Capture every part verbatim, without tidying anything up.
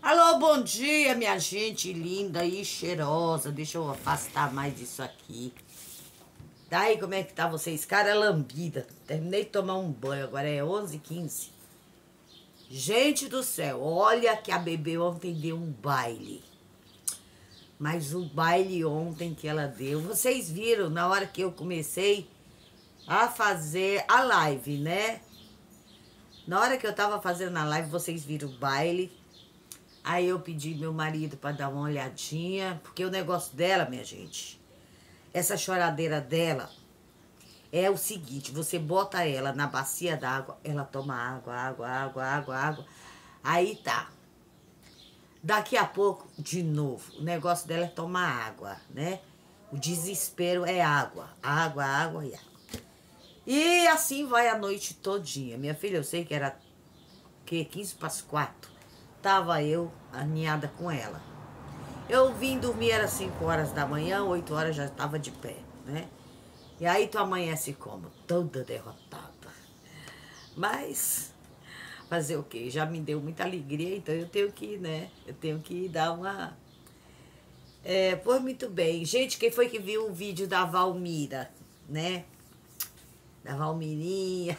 Alô, bom dia, minha gente linda e cheirosa. Deixa eu afastar mais isso aqui. Daí, como é que tá vocês? Cara lambida. Terminei de tomar um banho, agora é onze e quinze. Gente do céu, olha que a bebê ontem deu um baile. Mas o baile ontem que ela deu, vocês viram na hora que eu comecei a fazer a live, né? Na hora que eu tava fazendo a live, vocês viram o baile. Aí eu pedi meu marido para dar uma olhadinha, porque o negócio dela, minha gente, essa choradeira dela é o seguinte: você bota ela na bacia d'água, ela toma água, água, água, água, água. Aí tá. Daqui a pouco, de novo, o negócio dela é tomar água, né? O desespero é água, água, água e água. E assim vai a noite todinha. Minha filha, eu sei que era que quinze para as quatro. Tava eu aninhada com ela. Eu vim dormir, era cinco horas da manhã, oito horas já estava de pé, né? E aí tu amanhece como? Toda derrotada. Mas fazer o quê? Já me deu muita alegria, então eu tenho que, né? Eu tenho que dar uma... É, pois muito bem. Gente, quem foi que viu o vídeo da Valmira, né? Da Valmirinha.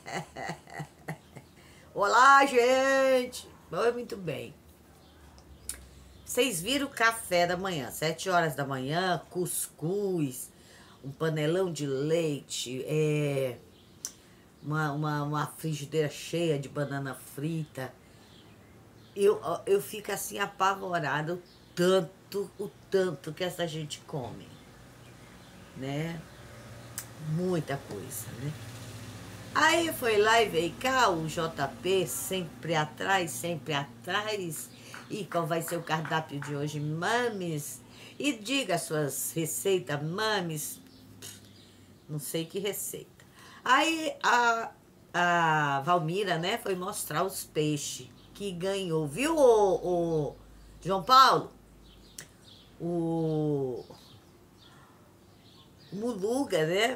Olá, gente! Foi muito bem. Vocês viram o café da manhã, sete horas da manhã, cuscuz, um panelão de leite, é, uma, uma, uma frigideira cheia de banana frita. Eu, eu fico assim apavorada o tanto, o tanto que essa gente come, né? Muita coisa, né? Aí foi lá e veio cá o J P, sempre atrás, sempre atrás. E qual vai ser o cardápio de hoje, mames? E diga as suas receitas, mames. Não sei que receita. Aí a, a Valmira, né, foi mostrar os peixes que ganhou. Viu, o, o João Paulo? O Muluga, né?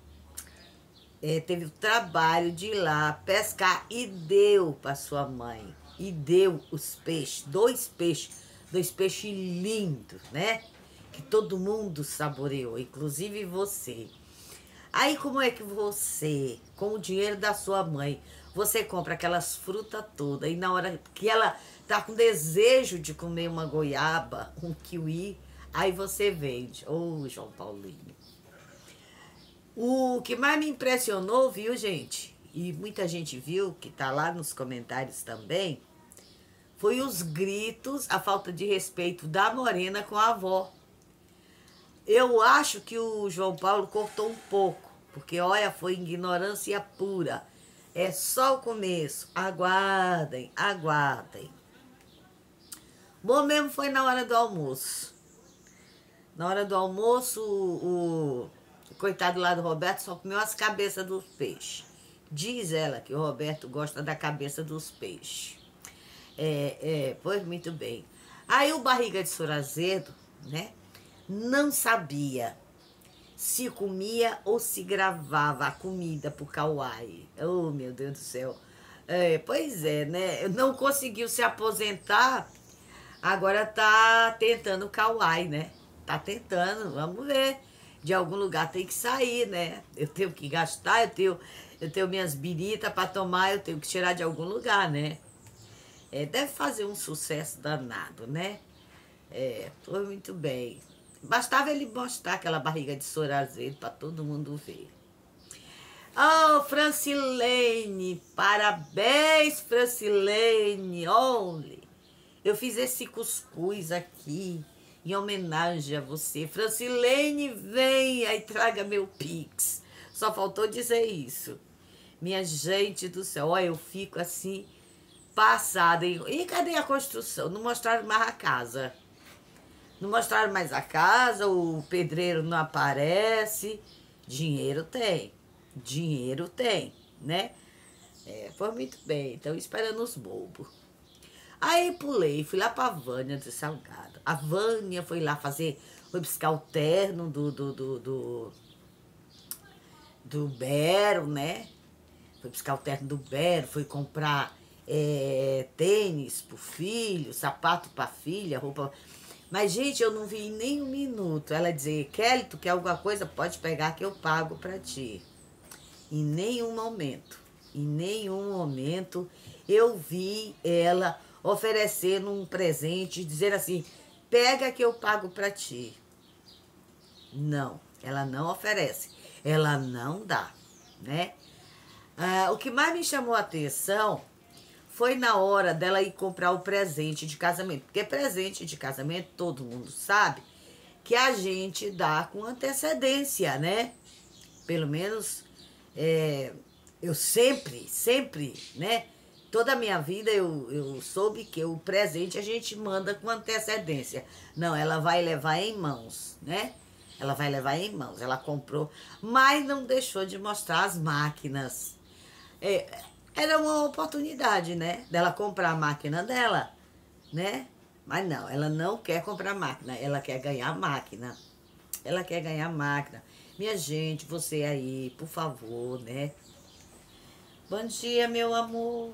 É, teve o trabalho de ir lá pescar e deu para sua mãe. E deu os peixes, dois peixes, dois peixes lindos, né? Que todo mundo saboreou, inclusive você. Aí como é que você, com o dinheiro da sua mãe, você compra aquelas frutas todas e na hora que ela tá com desejo de comer uma goiaba, um kiwi, aí você vende. Ô, João Paulinho. O que mais me impressionou, viu, gente? E muita gente viu, que tá lá nos comentários também, foi os gritos, a falta de respeito da Morena com a avó. Eu acho que o João Paulo cortou um pouco, porque, olha, foi ignorância pura. É só o começo. Aguardem, aguardem. Bom mesmo foi na hora do almoço. Na hora do almoço, o... o coitado lá do Roberto só comeu as cabeças dos peixes. Diz ela que o Roberto gosta da cabeça dos peixes. É, é, pois muito bem. Aí o Barriga de Surazedo, né, não sabia se comia ou se gravava a comida pro Kauai. Oh, meu Deus do céu. É, pois é, né, não conseguiu se aposentar, agora tá tentando o Kauai, né? Tá tentando, vamos ver. De algum lugar tem que sair, né? Eu tenho que gastar, eu tenho, eu tenho minhas biritas para tomar, eu tenho que tirar de algum lugar, né? É, deve fazer um sucesso danado, né? É, foi muito bem. Bastava ele mostrar aquela barriga de soro azedo para todo mundo ver. Oh, Francilene, parabéns, Francilene, olha. Eu fiz esse cuscuz aqui em homenagem a você. Francilene, venha e traga meu Pix. Só faltou dizer isso. Minha gente do céu, olha, eu fico assim, passada. E cadê a construção? Não mostraram mais a casa. Não mostraram mais a casa, o pedreiro não aparece. Dinheiro tem. Dinheiro tem, né? É, foi muito bem. Então, esperando os bobos. Aí pulei, fui lá pra Vânia de Salgado. A Vânia foi lá fazer, foi buscar o terno do, do, do, do, do Bero, né? Foi buscar o terno do Bero, foi comprar é, tênis pro filho, sapato pra filha, roupa... Mas, gente, eu não vi em nem um minuto ela dizer, Kelly, tu quer alguma coisa? Pode pegar que eu pago pra ti. Em nenhum momento, em nenhum momento eu vi ela oferecendo um presente, dizer assim, pega que eu pago pra ti. Não, ela não oferece, ela não dá, né? Ah, o que mais me chamou a atenção foi na hora dela ir comprar o presente de casamento. Porque presente de casamento, todo mundo sabe, que a gente dá com antecedência, né? Pelo menos, é, eu sempre, sempre, né? Toda a minha vida eu, eu soube que o presente a gente manda com antecedência. Não, ela vai levar em mãos, né? Ela vai levar em mãos. Ela comprou, mas não deixou de mostrar as máquinas. É, era uma oportunidade, né? Dela comprar a máquina dela, né? Mas não, ela não quer comprar máquina, ela quer ganhar máquina. Ela quer ganhar máquina. Minha gente, você aí, por favor, né? Bom dia, meu amor.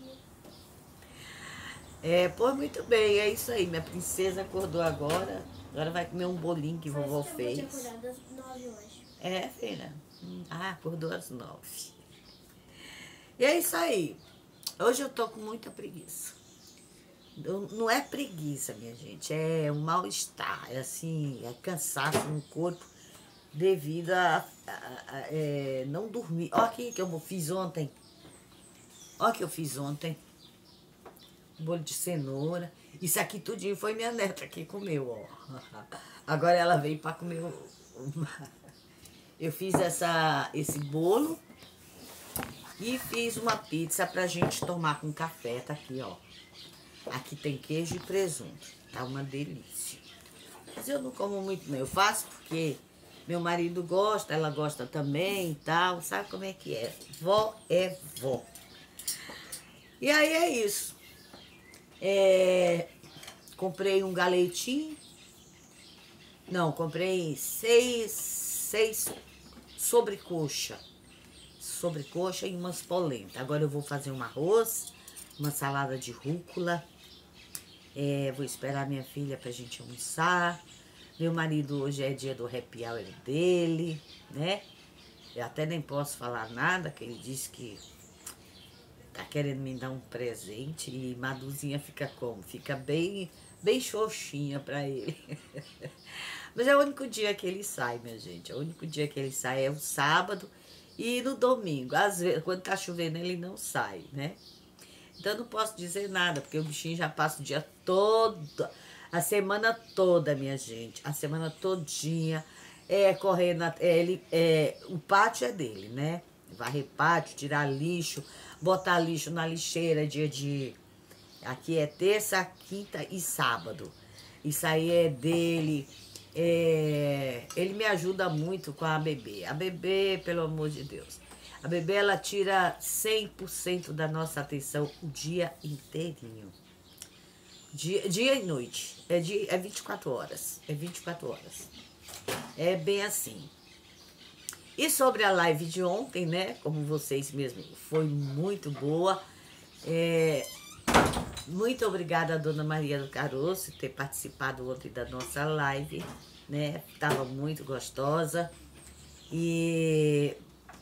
É, pois muito bem, é isso aí. Minha princesa acordou agora. Agora vai comer um bolinho que vovó fez. Eu vou te acordar às nove hoje. É, filha. Hum, Ah, acordou às nove. E é isso aí. Hoje eu tô com muita preguiça. Eu- Não é preguiça, minha gente, é um mal-estar, é assim, é cansaço no corpo devido a, a- a- é, não dormir. Olha aqui que eu fiz ontem. Olha o que eu fiz ontem. Um bolo de cenoura. Isso aqui tudinho foi minha neta que comeu, ó. Agora ela veio para comer o... o- Eu fiz essa, esse bolo e fiz uma pizza pra gente tomar com café, tá aqui, ó. Aqui tem queijo e presunto, tá uma delícia. Mas eu não como muito não, eu faço porque meu marido gosta, ela gosta também e tal, sabe como é que é? Vó é vó. E aí é isso. É, comprei um galetinho, não, comprei seis, seis sobrecoxa, sobrecoxa e umas polenta. Agora eu vou fazer um arroz, uma salada de rúcula. É, vou esperar minha filha pra gente almoçar. Meu marido hoje é dia do happy hour dele, né? Eu até nem posso falar nada, que ele disse que tá querendo me dar um presente e Maduzinha fica como? Fica bem, bem xoxinha pra ele. Mas é o único dia que ele sai, minha gente. É o único dia que ele sai é o sábado e no domingo. Às vezes, quando tá chovendo, ele não sai, né? Então eu não posso dizer nada, porque o bichinho já passa o dia todo, a semana toda, minha gente. A semana todinha é correndo, é, ele, é, o pátio é dele, né? Varrer pátio, tirar lixo, botar lixo na lixeira, dia de... Aqui é terça, quinta e sábado. Isso aí é dele. É, ele me ajuda muito com a bebê. A bebê, pelo amor de Deus. A bebê, ela tira cem por cento da nossa atenção o dia inteirinho. Dia, dia e noite. É, dia, é vinte e quatro horas. É vinte e quatro horas. É bem assim. E sobre a live de ontem, né? Como vocês mesmos, foi muito boa. É, muito obrigada a Dona Maria do Caroço por ter participado ontem da nossa live, né? Tava muito gostosa. E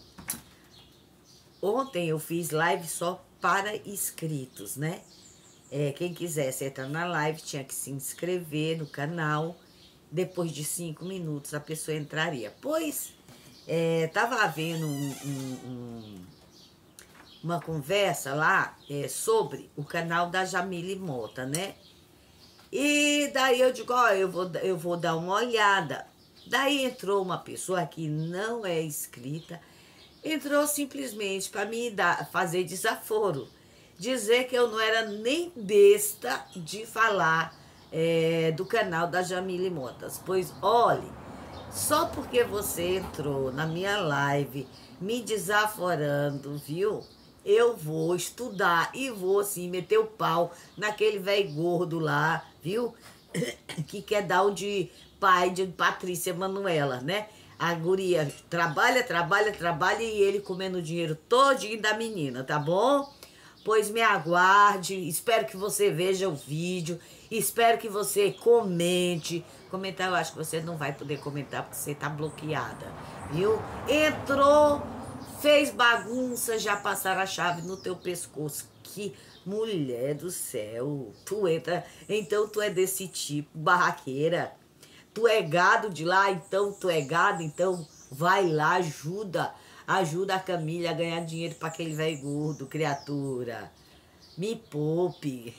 ontem eu fiz live só para inscritos, né? É, quem quisesse entrar na live tinha que se inscrever no canal. Depois de cinco minutos a pessoa entraria. Pois é, tava havendo um, um, um, uma conversa lá é, sobre o canal da Jamile Mota, né? E daí eu digo, ó, eu vou, eu vou dar uma olhada. Daí entrou uma pessoa que não é inscrita, entrou simplesmente para me dar, fazer desaforo, dizer que eu não era nem besta de falar é, do canal da Jamile Motas. Pois olhe, só porque você entrou na minha live me desaforando, viu? Eu vou estudar e vou, assim, meter o pau naquele velho gordo lá, viu? Que quer dar o de pai de Patrícia Manuela, né? A guria trabalha, trabalha, trabalha e ele comendo o dinheiro todinho da menina, tá bom? Pois me aguarde, espero que você veja o vídeo, espero que você comente. Comentar, eu acho que você não vai poder comentar porque você tá bloqueada, viu? Entrou, fez bagunça, já passaram a chave no teu pescoço. Que mulher do céu, tu entra, então tu é desse tipo, barraqueira. Tu é gado de lá, então tu é gado, então vai lá, ajuda. Ajuda a Camila a ganhar dinheiro para aquele velho gordo, criatura. Me poupe.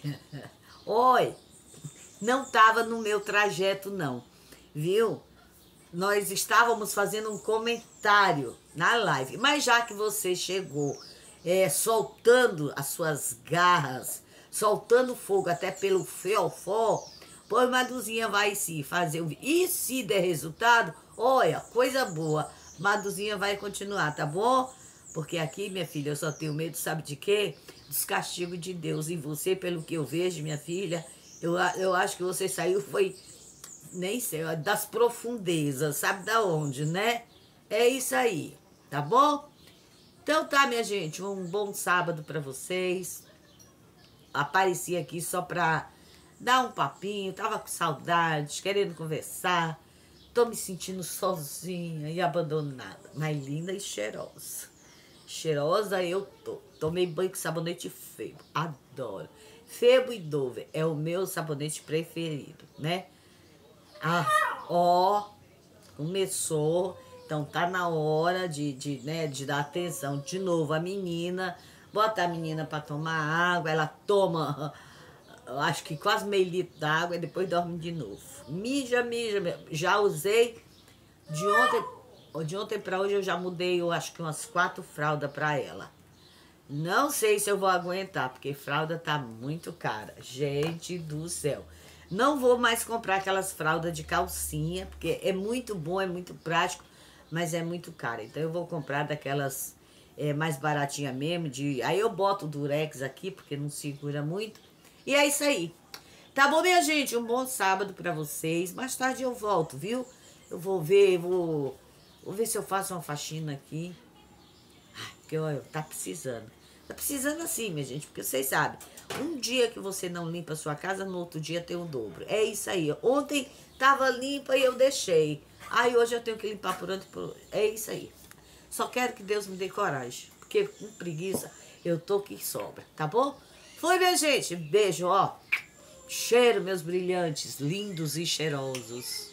Oi, não estava no meu trajeto não, viu? Nós estávamos fazendo um comentário na live, mas já que você chegou é, soltando as suas garras, soltando fogo até pelo fiofó, pois Maduzinha vai se fazer o vídeo. E se der resultado, olha, coisa boa. Maduzinha vai continuar, tá bom? Porque aqui, minha filha, eu só tenho medo, sabe de quê? Dos castigos de Deus. E você, pelo que eu vejo, minha filha, eu, eu acho que você saiu, foi, nem sei, das profundezas, sabe da onde, né? É isso aí, tá bom? Então tá, minha gente, um bom sábado pra vocês. Apareci aqui só pra dar um papinho, tava com saudade, querendo conversar. Tô me sentindo sozinha e abandonada, mas linda e cheirosa. Cheirosa eu tô. Tomei banho com sabonete Febo, adoro. Febo e Dove é o meu sabonete preferido, né? Ah, ó, começou. Então tá na hora de, de, né, de dar atenção de novo à menina. Bota a menina pra tomar água, ela toma... Eu acho que quase meio litro d'água e depois dorme de novo. Mija, mija. Já usei de ontem, de ontem para hoje eu já mudei, eu acho que umas quatro fraldas para ela. Não sei se eu vou aguentar, porque fralda tá muito cara. Gente do céu. Não vou mais comprar aquelas fraldas de calcinha, porque é muito bom, é muito prático, mas é muito caro. Então eu vou comprar daquelas é, mais baratinha mesmo. De, aí eu boto o durex aqui, porque não segura muito. E é isso aí. Tá bom, minha gente? Um bom sábado pra vocês. Mais tarde eu volto, viu? Eu vou ver, vou, vou ver se eu faço uma faxina aqui. Ai, porque olha, tá precisando. Tá precisando assim, minha gente, porque vocês sabem. Um dia que você não limpa a sua casa, no outro dia tem o dobro. É isso aí. Ontem tava limpa e eu deixei. Aí hoje eu tenho que limpar por onde por... É isso aí. Só quero que Deus me dê coragem. Porque com preguiça eu tô que sobra, tá bom? Foi, minha gente. Beijo, ó. Cheiro, meus brilhantes, lindos e cheirosos.